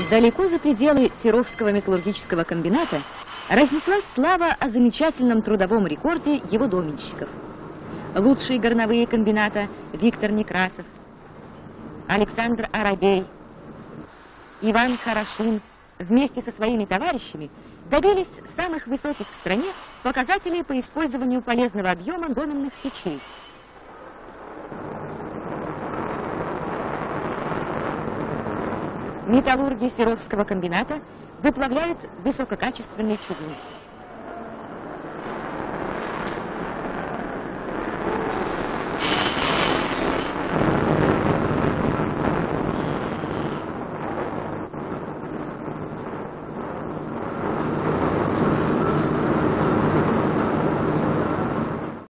Далеко за пределы Серовского металлургического комбината разнеслась слава о замечательном трудовом рекорде его доменщиков. Лучшие горновые комбината Виктор Некрасов, Александр Арабей, Иван Хорошин вместе со своими товарищами добились самых высоких в стране показателей по использованию полезного объема доменных печей. Металлурги Серовского комбината выплавляют высококачественный чугун.